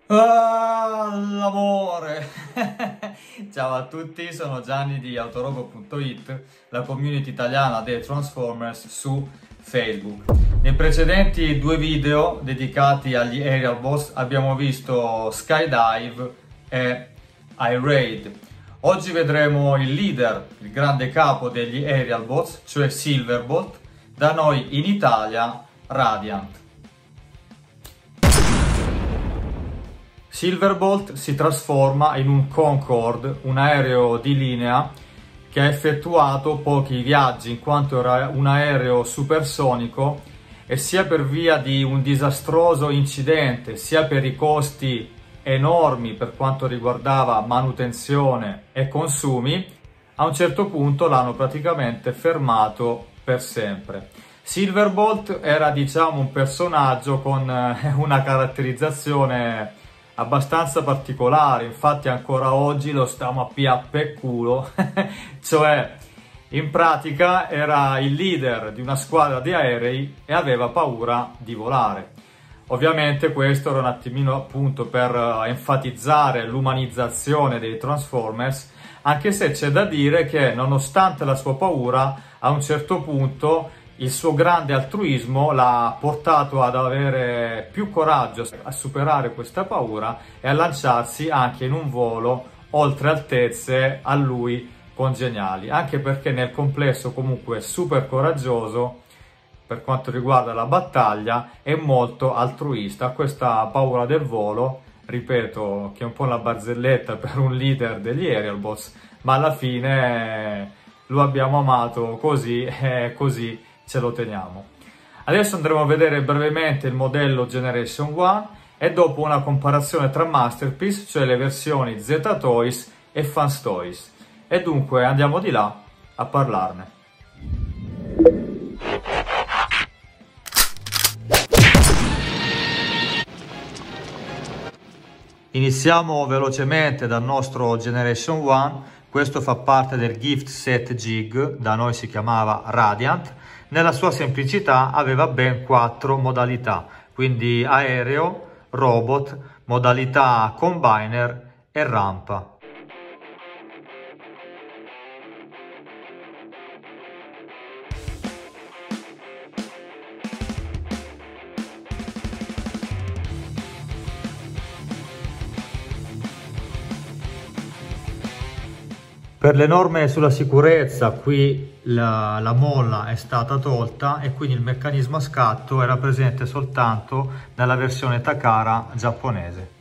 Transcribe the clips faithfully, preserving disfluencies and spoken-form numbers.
Ah, l'amore! Ciao a tutti, sono Gianni di Autorobo punto it, la community italiana dei Transformers su Facebook. Nei precedenti due video dedicati agli Aerial Boss abbiamo visto Skydive e I-Raid. Oggi vedremo il leader, il grande capo degli Aerial Boss, cioè Silverbolt, da noi in Italia Radiant. Silverbolt si trasforma in un Concorde, un aereo di linea che ha effettuato pochi viaggi in quanto era un aereo supersonico e sia per via di un disastroso incidente, sia per i costi enormi per quanto riguardava manutenzione e consumi, a un certo punto l'hanno praticamente fermato per sempre. Silverbolt era, diciamo, un personaggio con una caratterizzazione abbastanza particolare, infatti ancora oggi lo stiamo a pia per culo, cioè in pratica era il leader di una squadra di aerei e aveva paura di volare. Ovviamente questo era un attimino appunto per enfatizzare l'umanizzazione dei Transformers, anche se c'è da dire che nonostante la sua paura, a un certo punto il suo grande altruismo l'ha portato ad avere più coraggio a superare questa paura e a lanciarsi anche in un volo oltre altezze a lui congeniali, anche perché nel complesso comunque è super coraggioso per quanto riguarda la battaglia e molto altruista. Questa paura del volo, ripeto, che è un po' una barzelletta per un leader degli Aerial Boss, ma alla fine lo abbiamo amato così e così ce lo teniamo. Adesso andremo a vedere brevemente il modello Generation uno e dopo una comparazione tra Masterpiece, cioè le versioni Z-Toys e Fans Toys. E dunque andiamo di là a parlarne. Iniziamo velocemente dal nostro Generation uno. Questo fa parte del Gift Set Jig, da noi si chiamava Radiant. Nella sua semplicità aveva ben quattro modalità, quindi aereo, robot, modalità combiner e rampa. Per le norme sulla sicurezza qui la, la molla è stata tolta e quindi il meccanismo a scatto era presente soltanto nella versione Takara giapponese.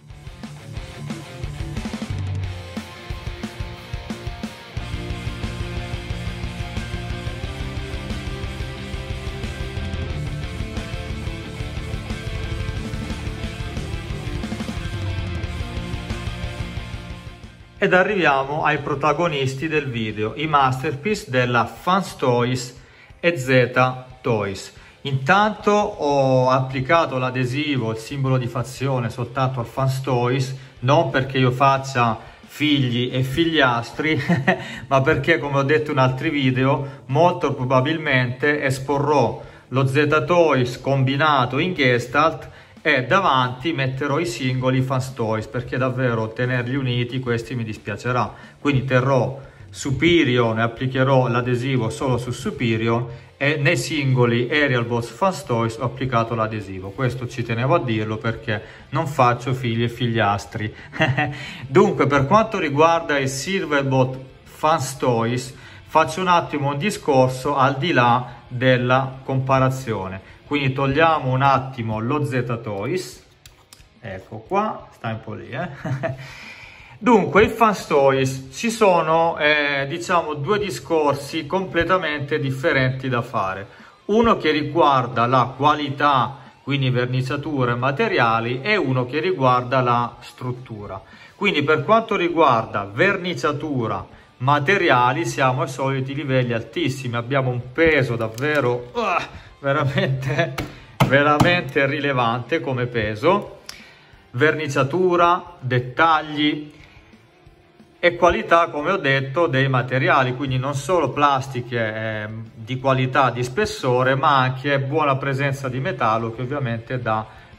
Ed arriviamo ai protagonisti del video, i Masterpiece della Fans Toys e Z-Toys. Intanto ho applicato l'adesivo, il simbolo di fazione, soltanto al Fans Toys, non perché io faccia figli e figliastri, ma perché, come ho detto in altri video, molto probabilmente esporrò lo Z-Toys combinato in Gestalt e davanti metterò i singoli Fans Toys, perché davvero tenerli uniti questi mi dispiacerà. Quindi terrò Superior e applicherò l'adesivo solo su Superior, e nei singoli Aerial Boss Fans Toys ho applicato l'adesivo. Questo ci tenevo a dirlo perché non faccio figli e figliastri. Dunque, per quanto riguarda il Silverbolt Fans Toys, faccio un attimo un discorso al di là della comparazione. Quindi togliamo un attimo lo Z-Toys, ecco qua, sta un po' lì, eh? Dunque, il Fans Toys, ci sono, eh, diciamo, due discorsi completamente differenti da fare. Uno che riguarda la qualità, quindi verniciature e materiali, e uno che riguarda la struttura. Quindi per quanto riguarda verniciatura, materiali, siamo ai soliti livelli altissimi, abbiamo un peso davvero... Uh, veramente veramente rilevante come peso, verniciatura, dettagli e qualità, come ho detto, dei materiali, quindi non solo plastiche eh, di qualità, di spessore, ma anche buona presenza di metallo, che ovviamente dà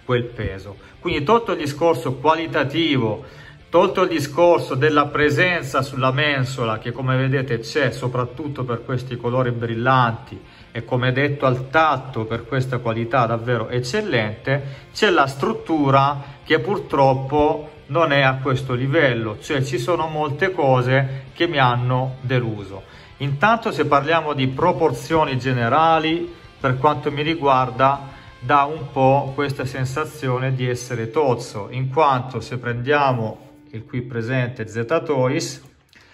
quel peso. Quindi tolto il discorso qualitativo, tolto il discorso della presenza sulla mensola, che come vedete c'è soprattutto per questi colori brillanti, e come detto al tatto per questa qualità davvero eccellente, c'è la struttura che purtroppo non è a questo livello, cioè ci sono molte cose che mi hanno deluso. Intanto, se parliamo di proporzioni generali, per quanto mi riguarda dà un po' questa sensazione di essere tozzo, in quanto se prendiamo il qui presente Z-Toys,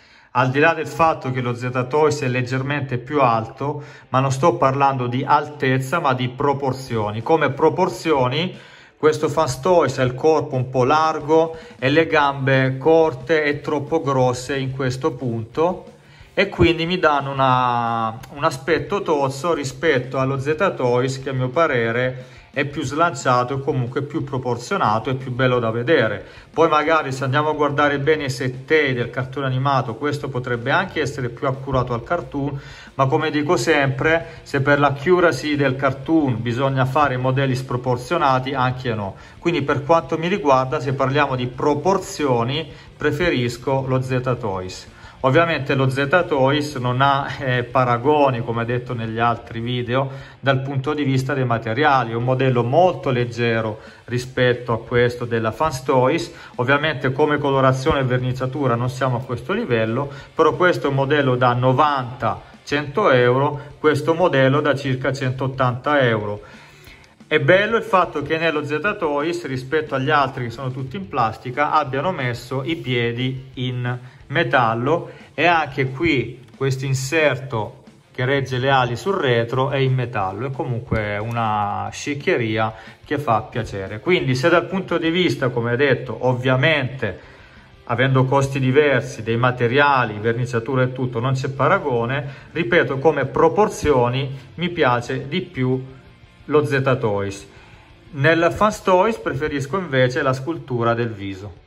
al di là del fatto che lo Z-Toys è leggermente più alto, ma non sto parlando di altezza ma di proporzioni. Come proporzioni questo Fans Toys ha il corpo un po' largo e le gambe corte e troppo grosse in questo punto, e quindi mi danno una, un aspetto tozzo rispetto allo Z-Toys, che a mio parere è più slanciato e comunque più proporzionato e più bello da vedere. Poi magari, se andiamo a guardare bene i settei del cartone animato, questo potrebbe anche essere più accurato al cartoon, ma come dico sempre, se per l'accuracy del cartoon bisogna fare modelli sproporzionati, anche no. Quindi per quanto mi riguarda, se parliamo di proporzioni, preferisco lo Z-Toys. Ovviamente lo Z-Toys non ha eh, paragoni, come detto negli altri video, dal punto di vista dei materiali. È un modello molto leggero rispetto a questo della Fans Toys. Ovviamente come colorazione e verniciatura non siamo a questo livello, però questo è un modello da novanta cento euro, questo modello da circa centottanta euro. È bello il fatto che nello Z-Toys, rispetto agli altri che sono tutti in plastica, abbiano messo i piedi in metallo, e anche qui questo inserto che regge le ali sul retro è in metallo. È comunque una sciccheria che fa piacere. Quindi, se dal punto di vista, come detto, ovviamente avendo costi diversi dei materiali, verniciatura e tutto, non c'è paragone, ripeto, come proporzioni mi piace di più lo Z-Toys. Nel Fans Toys preferisco invece la scultura del viso.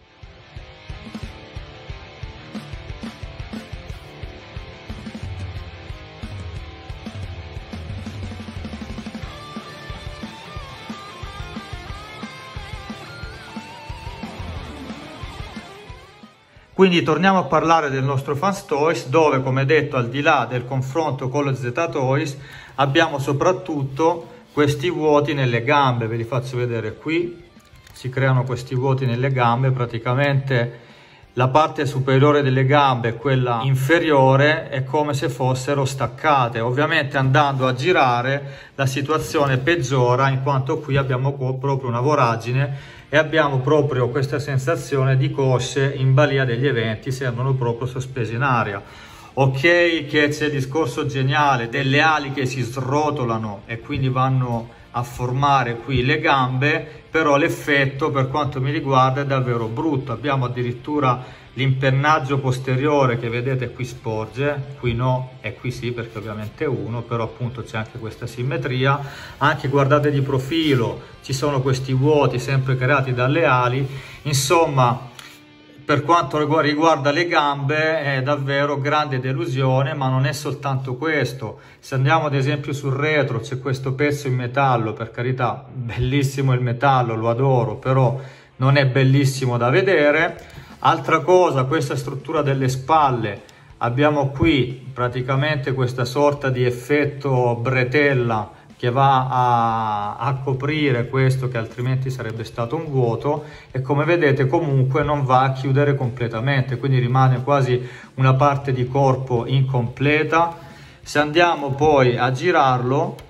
Quindi torniamo a parlare del nostro Fans Toys, dove, come detto, al di là del confronto con lo Z-Toys, abbiamo soprattutto questi vuoti nelle gambe. Ve li faccio vedere qui. Si creano questi vuoti nelle gambe, praticamente la parte superiore delle gambe e quella inferiore è come se fossero staccate. Ovviamente andando a girare la situazione peggiora, in quanto qui abbiamo proprio una voragine e abbiamo proprio questa sensazione di cosce in balia degli eventi, sembrano proprio sospesi in aria. Ok che c'è il discorso geniale delle ali che si srotolano e quindi vanno a formare qui le gambe, però l'effetto per quanto mi riguarda è davvero brutto. Abbiamo addirittura l'impennaggio posteriore che vedete qui sporge, qui no e qui sì, perché ovviamente è uno, però appunto c'è anche questa simmetria. Anche guardate di profilo, ci sono questi vuoti sempre creati dalle ali. Insomma, per quanto riguarda le gambe è davvero grande delusione, ma non è soltanto questo. Se andiamo ad esempio sul retro, c'è questo pezzo in metallo, per carità, bellissimo il metallo, lo adoro, però non è bellissimo da vedere. Altra cosa, questa struttura delle spalle, abbiamo qui praticamente questa sorta di effetto bretella che va a, a coprire questo che altrimenti sarebbe stato un vuoto, e come vedete comunque non va a chiudere completamente, quindi rimane quasi una parte di corpo incompleta. Se andiamo poi a girarlo,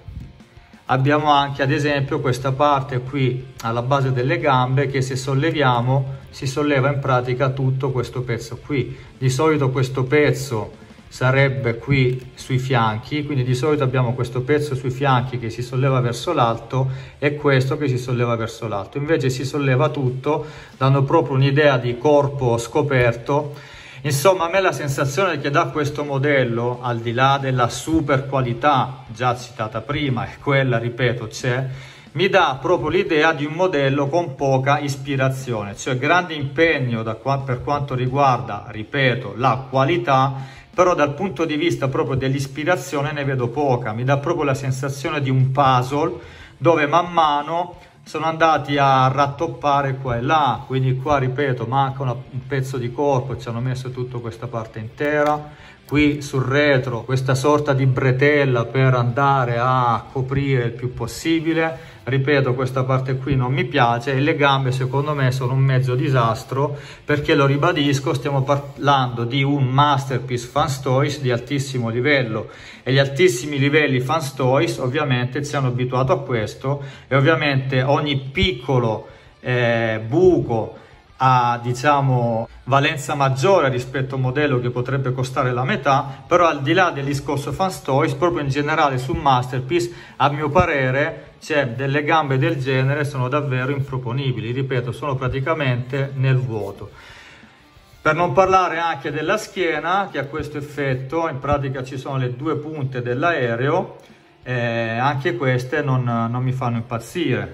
abbiamo anche ad esempio questa parte qui alla base delle gambe che, se solleviamo, si solleva in pratica tutto questo pezzo qui. Di solito questo pezzo sarebbe qui sui fianchi, quindi di solito abbiamo questo pezzo sui fianchi che si solleva verso l'alto e questo che si solleva verso l'alto. Invece si solleva tutto, dando proprio un'idea di corpo scoperto. Insomma, a me la sensazione che dà questo modello, al di là della super qualità già citata prima, e quella, ripeto, c'è, mi dà proprio l'idea di un modello con poca ispirazione, cioè grande impegno da qua, per quanto riguarda, ripeto, la qualità, però dal punto di vista proprio dell'ispirazione ne vedo poca. Mi dà proprio la sensazione di un puzzle dove man mano sono andati a rattoppare qua e là, quindi qua ripeto manca una, un pezzo di corpo, ci hanno messo tutta questa parte intera. Qui sul retro questa sorta di bretella per andare a coprire il più possibile. Ripeto, questa parte qui non mi piace, e le gambe secondo me sono un mezzo disastro, perché lo ribadisco, stiamo parlando di un Masterpiece Fans Toys di altissimo livello, e gli altissimi livelli Fans Toys ovviamente ci hanno abituato a questo, e ovviamente ogni piccolo eh, buco ha, diciamo, valenza maggiore rispetto a un modello che potrebbe costare la metà. Però al di là del discorso Fans Toys, proprio in generale su Masterpiece, a mio parere, cioè, delle gambe del genere sono davvero improponibili, ripeto, sono praticamente nel vuoto. Per non parlare anche della schiena, che ha questo effetto, in pratica ci sono le due punte dell'aereo, eh, anche queste non, non mi fanno impazzire.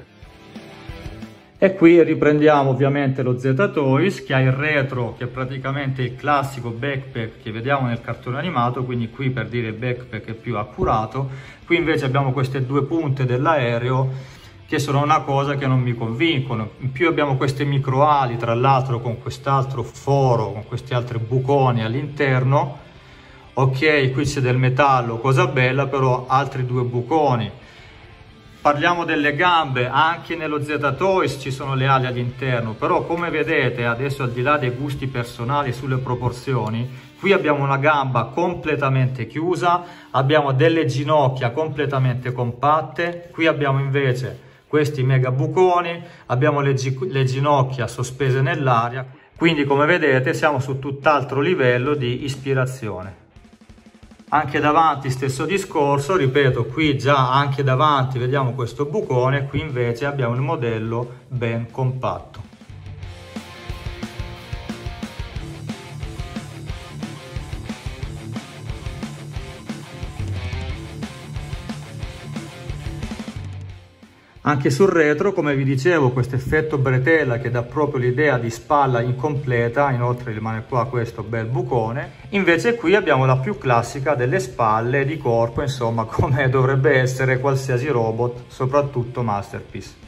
E qui riprendiamo ovviamente lo Z-Toys, che ha il retro, che è praticamente il classico backpack che vediamo nel cartone animato, quindi qui per dire il backpack è più accurato. Qui invece abbiamo queste due punte dell'aereo che sono una cosa che non mi convincono. In più abbiamo queste micro ali, tra l'altro con quest'altro foro, con questi altri buconi all'interno. Ok, qui c'è del metallo, cosa bella, però altri due buconi. Parliamo delle gambe, anche nello Z-Toys ci sono le ali all'interno, però come vedete adesso, al di là dei gusti personali sulle proporzioni, qui abbiamo una gamba completamente chiusa, abbiamo delle ginocchia completamente compatte, qui abbiamo invece questi mega buconi, abbiamo le, gi le ginocchia sospese nell'aria, quindi come vedete siamo su tutt'altro livello di ispirazione. Anche davanti stesso discorso, ripeto, qui già anche davanti vediamo questo bucone, qui invece abbiamo il modello ben compatto. Anche sul retro, come vi dicevo, questo effetto bretella che dà proprio l'idea di spalla incompleta, inoltre rimane qua questo bel bucone. Invece qui abbiamo la più classica delle spalle, di corpo, insomma, come dovrebbe essere qualsiasi robot, soprattutto Masterpiece.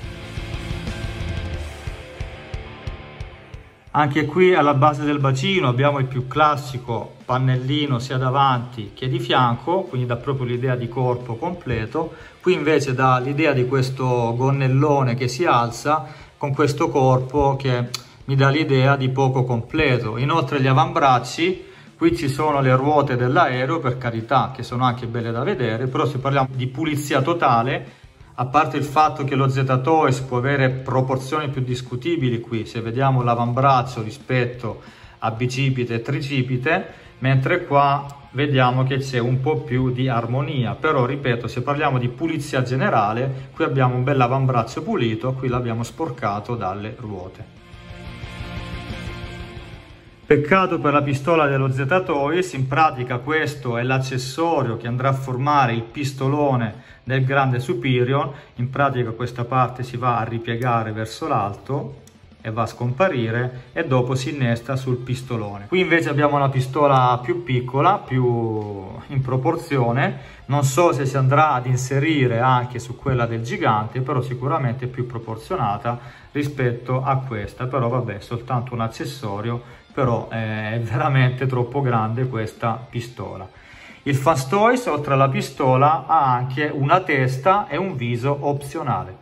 Anche qui alla base del bacino abbiamo il più classico pannellino sia davanti che di fianco, quindi dà proprio l'idea di corpo completo. Qui invece dà l'idea di questo gonnellone che si alza con questo corpo che mi dà l'idea di poco completo. Inoltre gli avambracci, qui ci sono le ruote dell'aereo, per carità, che sono anche belle da vedere, però se parliamo di pulizia totale, a parte il fatto che lo Z-Toys può avere proporzioni più discutibili qui, se vediamo l'avambraccio rispetto a bicipite e tricipite, mentre qua vediamo che c'è un po' più di armonia. Però ripeto, se parliamo di pulizia generale, qui abbiamo un bel avambraccio pulito, qui l'abbiamo sporcato dalle ruote. Peccato per la pistola dello Z-Toys, in pratica questo è l'accessorio che andrà a formare il pistolone del grande Superior. In pratica questa parte si va a ripiegare verso l'alto e va a scomparire, e dopo si innesta sul pistolone. Qui invece abbiamo una pistola più piccola, più in proporzione, non so se si andrà ad inserire anche su quella del gigante, però sicuramente più proporzionata rispetto a questa. Però vabbè, soltanto un accessorio, però è veramente troppo grande questa pistola. Il Fans Toys, oltre alla pistola, ha anche una testa e un viso opzionale.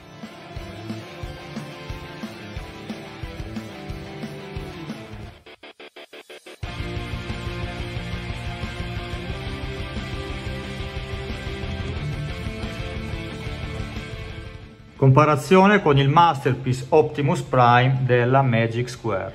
Comparazione con il Masterpiece Optimus Prime della Magic Square.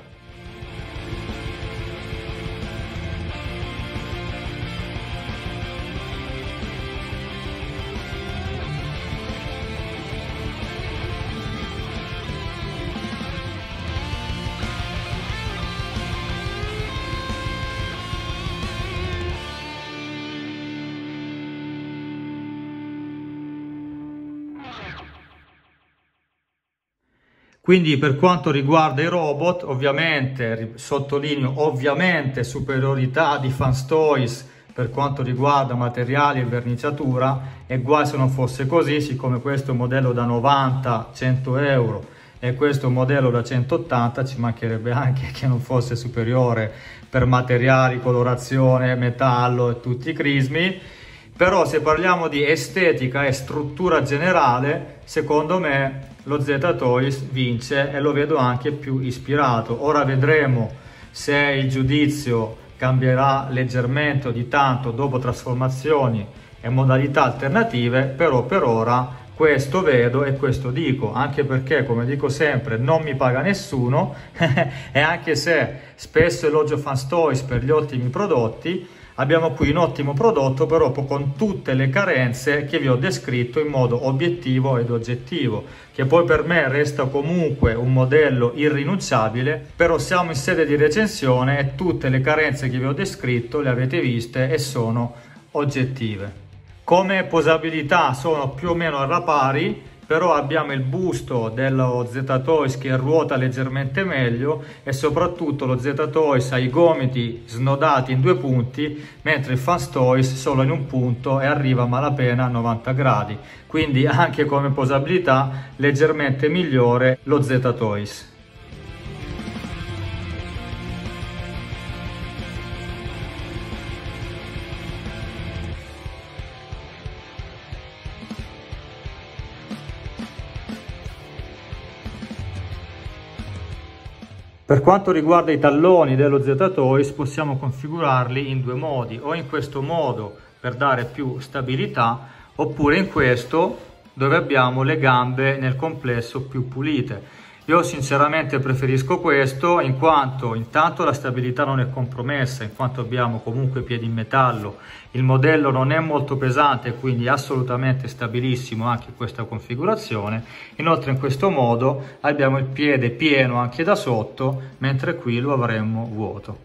Quindi per quanto riguarda i robot, ovviamente, sottolineo ovviamente, superiorità di Fans Toys per quanto riguarda materiali e verniciatura, e guai se non fosse così, siccome questo è un modello da novanta cento euro e questo è un modello da centottanta, ci mancherebbe anche che non fosse superiore per materiali, colorazione, metallo e tutti i crismi. Però se parliamo di estetica e struttura generale, secondo me lo Z-Toys vince e lo vedo anche più ispirato. Ora vedremo se il giudizio cambierà leggermente o di tanto dopo trasformazioni e modalità alternative, però per ora questo vedo e questo dico, anche perché, come dico sempre, non mi paga nessuno e anche se spesso elogio Fanstoys per gli ottimi prodotti, abbiamo qui un ottimo prodotto però con tutte le carenze che vi ho descritto in modo obiettivo ed oggettivo, che poi per me resta comunque un modello irrinunciabile, però siamo in sede di recensione e tutte le carenze che vi ho descritto le avete viste e sono oggettive. Come posabilità sono più o meno alla pari, però abbiamo il busto dello Z-Toys che ruota leggermente meglio e soprattutto lo Z-Toys ha i gomiti snodati in due punti, mentre il Fanstoys solo in un punto e arriva a malapena a novanta gradi. Quindi anche come posabilità leggermente migliore lo Z-Toys. Per quanto riguarda i talloni dello Z-Toys, possiamo configurarli in due modi, o in questo modo per dare più stabilità, oppure in questo dove abbiamo le gambe nel complesso più pulite. Io sinceramente preferisco questo, in quanto intanto la stabilità non è compromessa, in quanto abbiamo comunque piedi in metallo, il modello non è molto pesante, quindi assolutamente stabilissimo anche questa configurazione. Inoltre in questo modo abbiamo il piede pieno anche da sotto, mentre qui lo avremmo vuoto.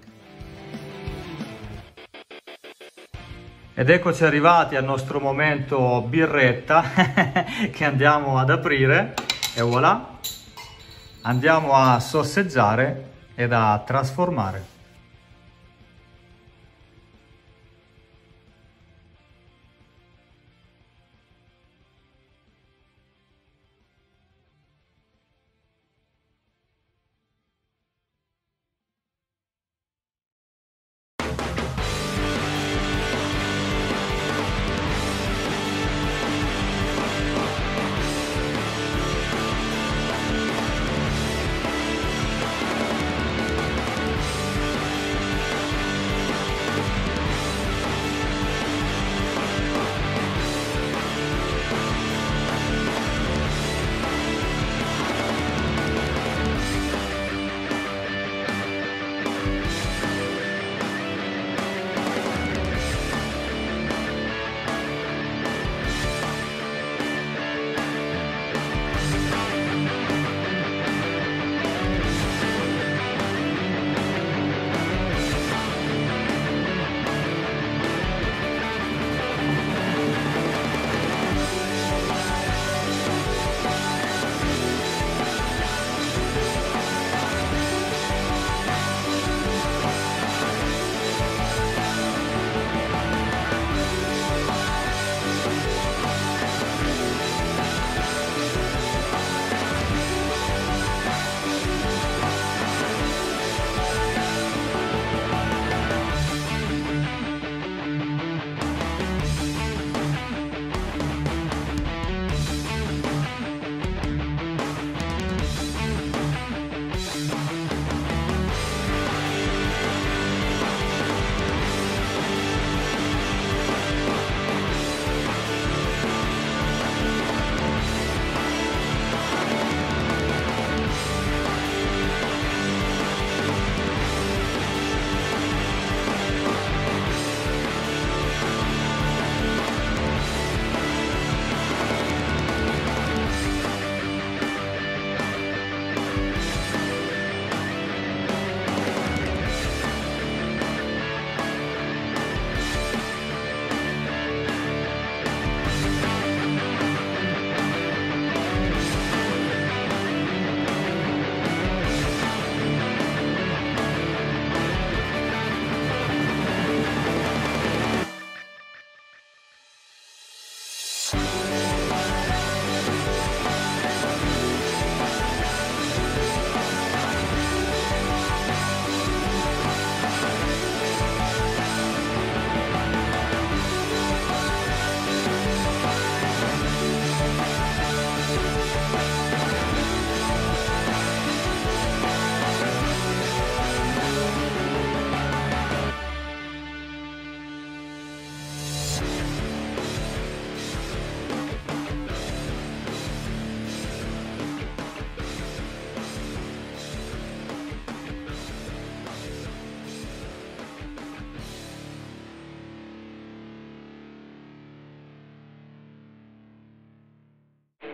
Ed eccoci arrivati al nostro momento birretta che andiamo ad aprire e voilà! Andiamo a sorseggiare ed a trasformare.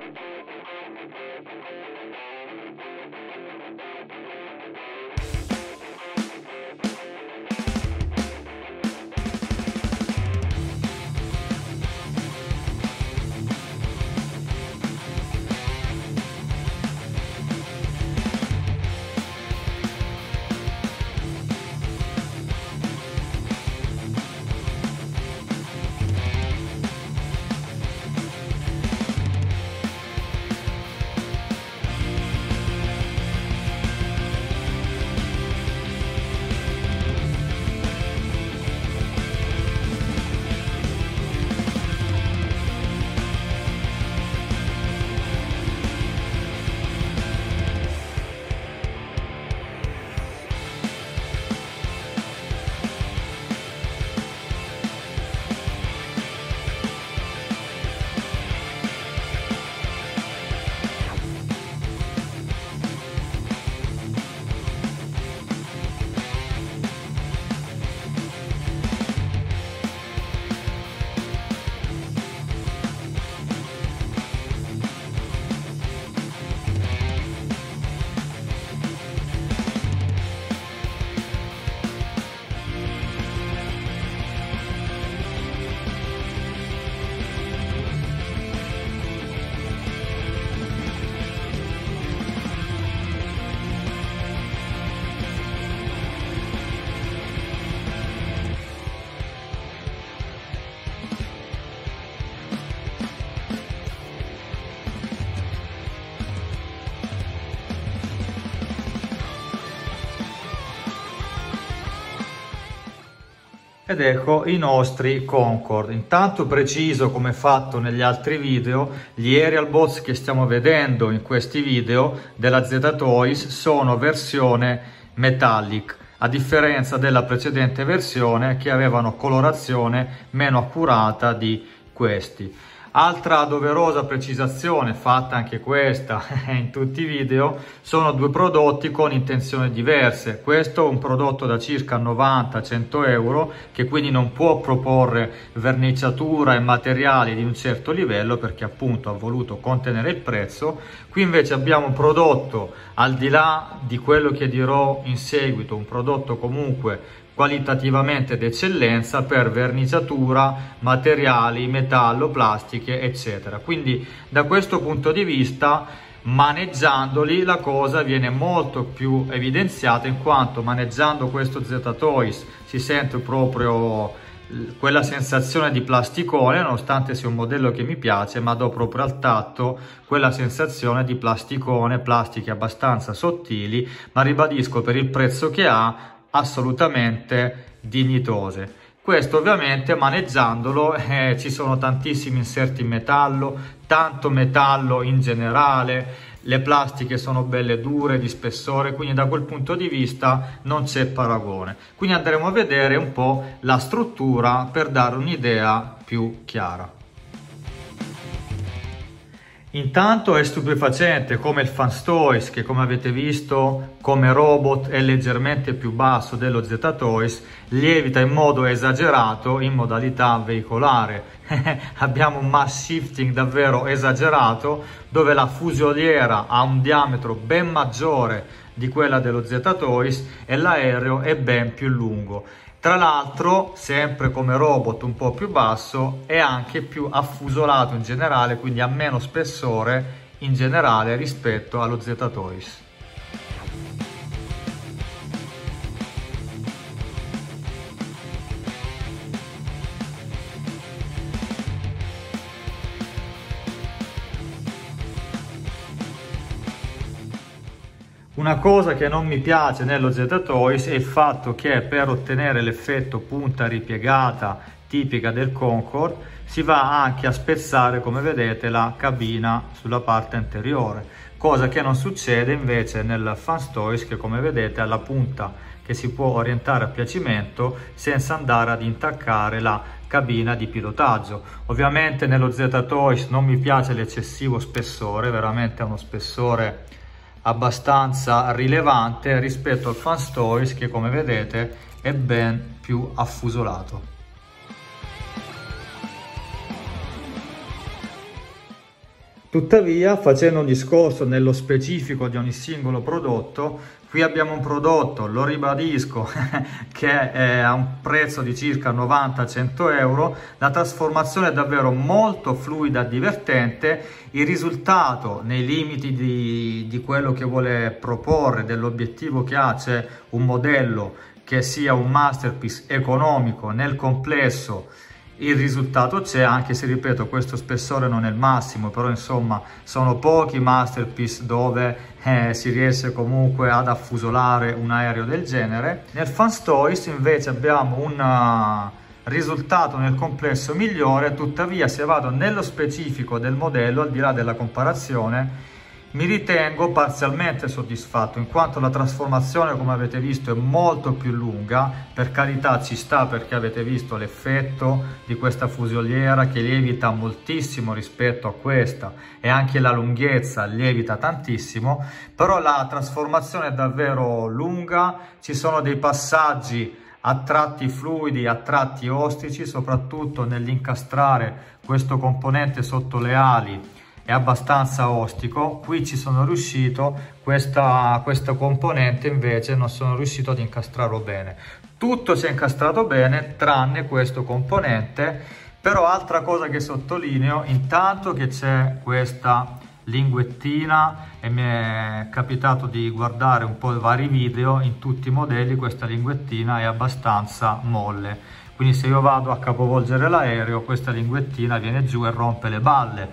Ed ecco i nostri Concorde. Intanto preciso, come fatto negli altri video, gli aerial bots che stiamo vedendo in questi video della Z-Toys sono versione metallic, a differenza della precedente versione che avevano colorazione meno accurata di questi. Altra doverosa precisazione, fatta anche questa in tutti i video, sono due prodotti con intenzioni diverse. Questo è un prodotto da circa novanta cento euro, che quindi non può proporre verniciatura e materiali di un certo livello perché appunto ha voluto contenere il prezzo. Qui invece abbiamo un prodotto, al di là di quello che dirò in seguito, un prodotto comunque qualitativamente d'eccellenza per verniciatura, materiali, metallo, plastiche, eccetera. Quindi da questo punto di vista, maneggiandoli, la cosa viene molto più evidenziata, in quanto maneggiando questo Z-Toys si sente proprio quella sensazione di plasticone, nonostante sia un modello che mi piace, ma do proprio al tatto quella sensazione di plasticone, plastiche abbastanza sottili, ma ribadisco, per il prezzo che ha, assolutamente dignitose. Questo ovviamente maneggiandolo eh, ci sono tantissimi inserti in metallo, tanto metallo in generale, le plastiche sono belle dure, di spessore, quindi da quel punto di vista non c'è paragone. Quindi andremo a vedere un po' la struttura per dare un'idea più chiara. Intanto è stupefacente come il Fanstoys, che come avete visto come robot è leggermente più basso dello Z-Toys, lievita in modo esagerato in modalità veicolare. Abbiamo un mass shifting davvero esagerato, dove la fusoliera ha un diametro ben maggiore di quella dello Z-Toys e l'aereo è ben più lungo. Tra l'altro, sempre come robot un po' più basso, è anche più affusolato in generale, quindi ha meno spessore in generale rispetto allo Z-Toys. Una cosa che non mi piace nello Z-Toys è il fatto che per ottenere l'effetto punta ripiegata tipica del Concorde si va anche a spezzare, come vedete, la cabina sulla parte anteriore, cosa che non succede invece nel Fanstoys, che come vedete ha la punta che si può orientare a piacimento senza andare ad intaccare la cabina di pilotaggio. Ovviamente nello Z-Toys non mi piace l'eccessivo spessore, veramente ha uno spessore abbastanza rilevante rispetto al Fanstoys, che come vedete è ben più affusolato. Tuttavia, facendo un discorso nello specifico di ogni singolo prodotto, qui abbiamo un prodotto, lo ribadisco, che è a un prezzo di circa novanta cento euro, la trasformazione è davvero molto fluida e divertente, il risultato nei limiti di, di quello che vuole proporre, dell'obiettivo che ha, c'è un modello che sia un masterpiece economico nel complesso. Il risultato c'è, anche se ripeto questo spessore non è il massimo, però insomma sono pochi masterpiece dove eh, si riesce comunque ad affusolare un aereo del genere. Nel Fans Toys invece abbiamo un uh, risultato nel complesso migliore, tuttavia se vado nello specifico del modello, al di là della comparazione, mi ritengo parzialmente soddisfatto, in quanto la trasformazione, come avete visto, è molto più lunga. Per carità, ci sta, perché avete visto l'effetto di questa fusoliera che lievita moltissimo rispetto a questa, e anche la lunghezza lievita tantissimo, però la trasformazione è davvero lunga, ci sono dei passaggi a tratti fluidi, a tratti ostici, soprattutto nell'incastrare questo componente sotto le ali. È abbastanza ostico, qui ci sono riuscito, questa, questa componente invece non sono riuscito ad incastrarlo bene. Tutto si è incastrato bene tranne questo componente, però altra cosa che sottolineo, intanto che c'è questa linguettina, e mi è capitato di guardare un po' vari video, in tutti i modelli questa linguettina è abbastanza molle. Quindi se io vado a capovolgere l'aereo, questa linguettina viene giù e rompe le balle.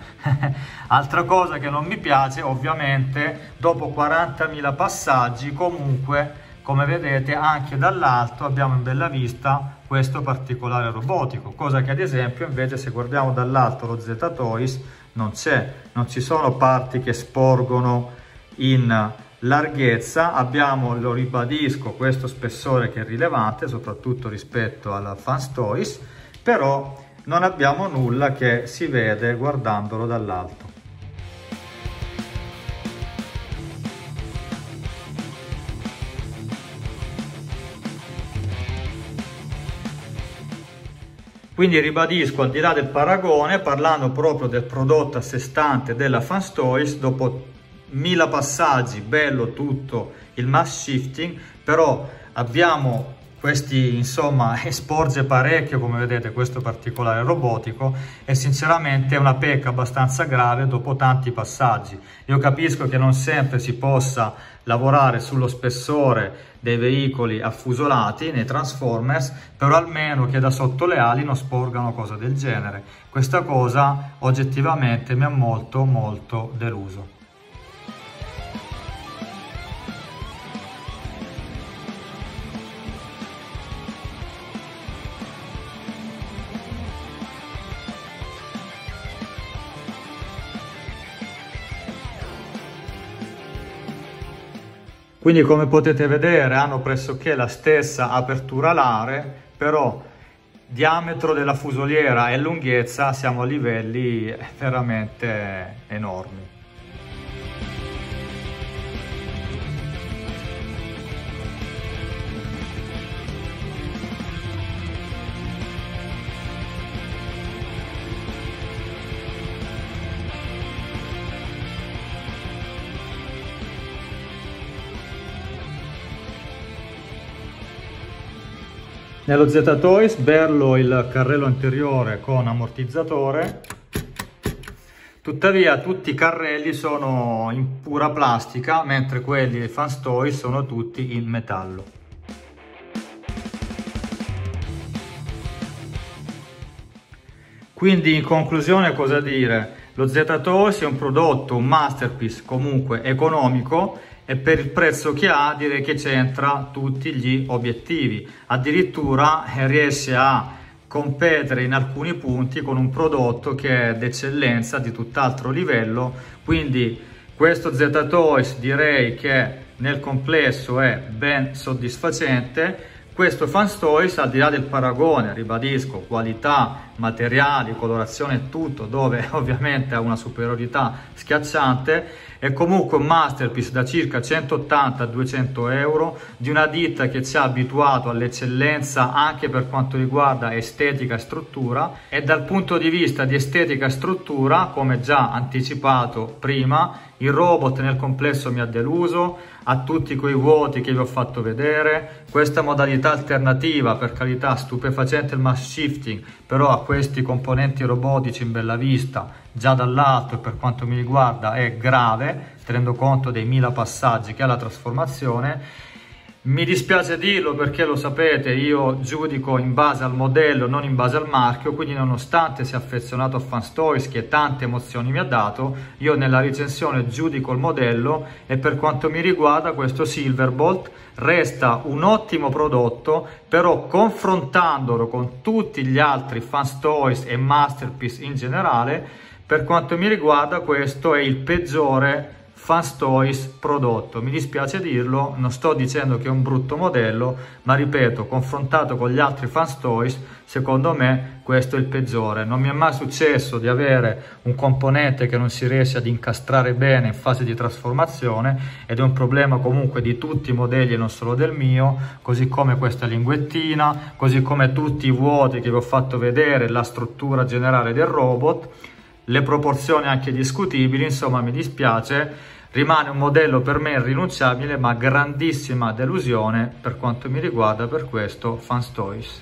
Altra cosa che non mi piace, ovviamente, dopo quarantamila passaggi, comunque, come vedete, anche dall'alto abbiamo in bella vista questo particolare robotico, cosa che ad esempio invece se guardiamo dall'alto lo Z-Toys non c'è, non ci sono parti che sporgono in larghezza, abbiamo, lo ribadisco, questo spessore che è rilevante soprattutto rispetto alla Fans Toys, però non abbiamo nulla che si vede guardandolo dall'alto. Quindi ribadisco, al di là del paragone, parlando proprio del prodotto a sé stante della Fans Toys, dopo mila passaggi, bello tutto il mass shifting, però abbiamo questi, insomma, sporge parecchio, come vedete, questo particolare robotico, e sinceramente è una pecca abbastanza grave dopo tanti passaggi. Io capisco che non sempre si possa lavorare sullo spessore dei veicoli affusolati nei Transformers, però almeno che da sotto le ali non sporgano cose del genere. Questa cosa oggettivamente mi ha molto molto deluso. Quindi come potete vedere hanno pressoché la stessa apertura alare, però diametro della fusoliera e lunghezza siamo a livelli veramente enormi. Nello Z-Toys bello il carrello anteriore con ammortizzatore, tuttavia tutti i carrelli sono in pura plastica, mentre quelli dei Fans Toys sono tutti in metallo. Quindi in conclusione cosa dire? Lo Z-Toys è un prodotto, un masterpiece comunque economico, e per il prezzo che ha direi che c'entra tutti gli obiettivi, addirittura riesce a competere in alcuni punti con un prodotto che è d'eccellenza, di tutt'altro livello. Quindi questo Z-Toys direi che nel complesso è ben soddisfacente. Questo Fans Toys, al di là del paragone, ribadisco, qualità, materiali, colorazione e tutto, dove ovviamente ha una superiorità schiacciante, È comunque un masterpiece da circa centottanta a duecento euro, di una ditta che ci ha abituato all'eccellenza anche per quanto riguarda estetica e struttura, e dal punto di vista di estetica e struttura, come già anticipato prima, il robot nel complesso mi ha deluso, ha tutti quei vuoti che vi ho fatto vedere. Questa modalità alternativa, per carità, stupefacente il mass shifting, però ha questi componenti robotici in bella vista, già dall'alto, e per quanto mi riguarda è grave, tenendo conto dei mila passaggi che ha la trasformazione. Mi dispiace dirlo perché lo sapete, io giudico in base al modello, non in base al marchio, quindi nonostante sia affezionato a Fanstoys che tante emozioni mi ha dato, io nella recensione giudico il modello, e per quanto mi riguarda questo Silverbolt resta un ottimo prodotto, però confrontandolo con tutti gli altri Fanstoys e Masterpiece in generale, per quanto mi riguarda questo è il peggiore Fanstoys prodotto. Mi dispiace dirlo, non sto dicendo che è un brutto modello, ma ripeto, confrontato con gli altri Fanstoys, secondo me questo è il peggiore. Non mi è mai successo di avere un componente che non si riesce ad incastrare bene in fase di trasformazione, ed è un problema comunque di tutti i modelli e non solo del mio, così come questa linguettina, così come tutti i vuoti che vi ho fatto vedere, la struttura generale del robot, le proporzioni anche discutibili. Insomma, mi dispiace, rimane un modello per me irrinunciabile, ma grandissima delusione per quanto mi riguarda per questo Fanstoys.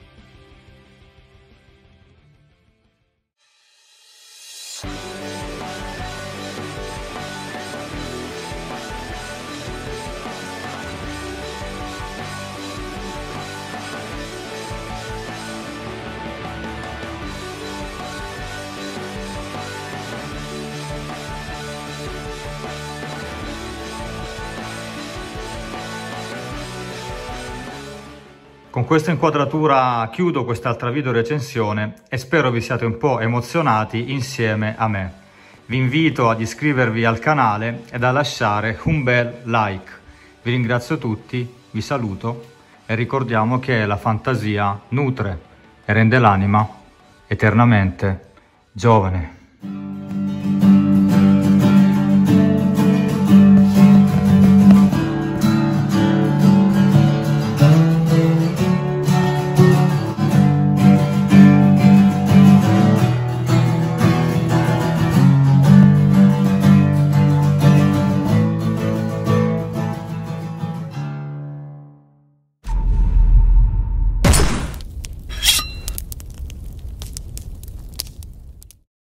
Con questa inquadratura chiudo quest'altra video recensione e spero vi siate un po' emozionati insieme a me. Vi invito ad iscrivervi al canale ed a lasciare un bel like. Vi ringrazio tutti, vi saluto e ricordiamo che la fantasia nutre e rende l'anima eternamente giovane.